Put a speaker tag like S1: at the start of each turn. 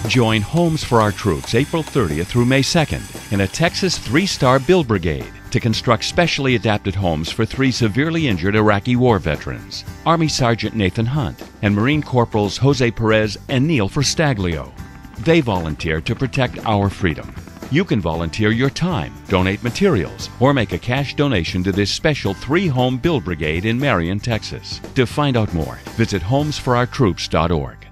S1: Join Homes for Our Troops April 30th through May 2nd in a Texas 3-star Build Brigade to construct specially adapted homes for 3 severely injured Iraqi war veterans, Army Sergeant Nathan Hunt and Marine Corporals Jose Perez and Neil Ferstaglio. They volunteer to protect our freedom. You can volunteer your time, donate materials, or make a cash donation to this special 3-home Build Brigade in Marion, Texas. To find out more, visit homesforourtroops.org.